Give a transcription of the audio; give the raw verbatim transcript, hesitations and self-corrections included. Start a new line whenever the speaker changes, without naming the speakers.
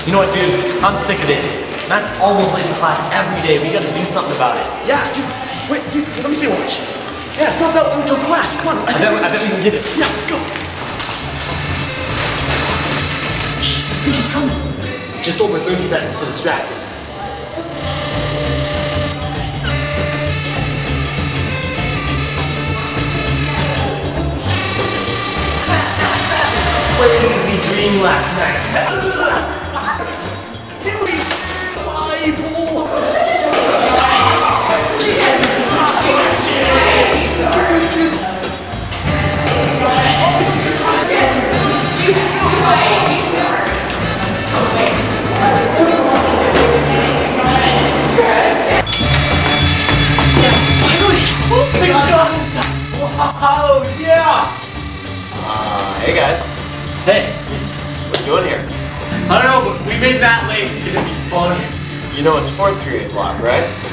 You know what, dude? I'm sick of this. Matt's almost late to class every day. We gotta do something about it.
Yeah, dude. Wait, dude, let me see your watch. Yeah, it's not that long until class. Come on. I,
I, bet, I bet we can get it.
Yeah, let's go. Shh, I think he's coming.
Just over thirty seconds to distract him. Where did he dream last night?
Oh, yeah!
Uh, hey guys.
Hey.
What are you doing here?
I don't know, but we made that late. It's gonna be fun.
You know it's fourth period block, right?